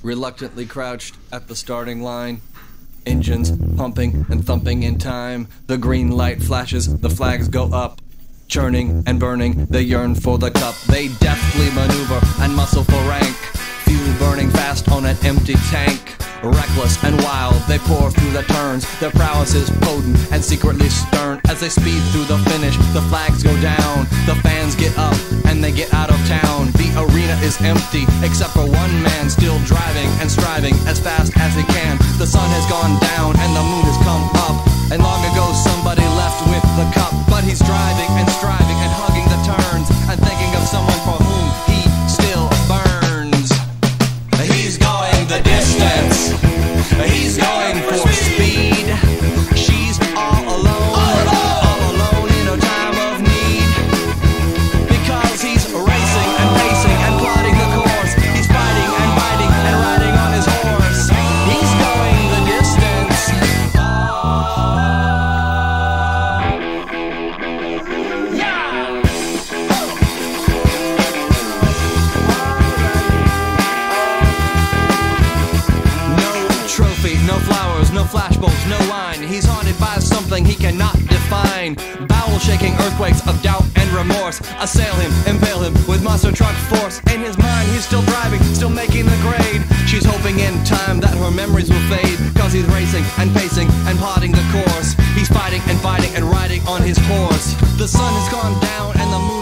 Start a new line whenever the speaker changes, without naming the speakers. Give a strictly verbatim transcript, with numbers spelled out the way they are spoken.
reluctantly crouched at the starting line. Engines pumping and thumping in time. The green light flashes, the flags go up. Churning and burning, they yearn for the cup. They deftly maneuver and muscle for rank. Fuel burning fast on an empty tank. Reckless and wild, they pour through the turns. Their prowess is potent and secretly stern. As they speed through the finish, the flags go down. The fans get up and they get out of town. The arena is empty, except for one man still driving and striving as fast as he can. The sun has gone down and the moon has come up. And long ago somebody left with the cup. But he's driving and striving and hugging the turns and thinking of someone for whom he still burns. He's going the distance. He's going for speed. She's all alone, all alone in a time of need. Because he's racing and pacing and plotting the course. He's fighting and biting and riding on his horse. He's going the distance. Yeah! Trophy, no flowers, no flashbulbs, no wine. He's haunted by something he cannot define. Bowel-shaking earthquakes of doubt and remorse assail him, impale him with monster truck force. In his mind, he's still driving, still making the grade. She's hoping in time that her memories will fade. Cause he's racing and pacing and plotting the course. He's fighting and fighting and riding on his horse. The sun has gone down and the moon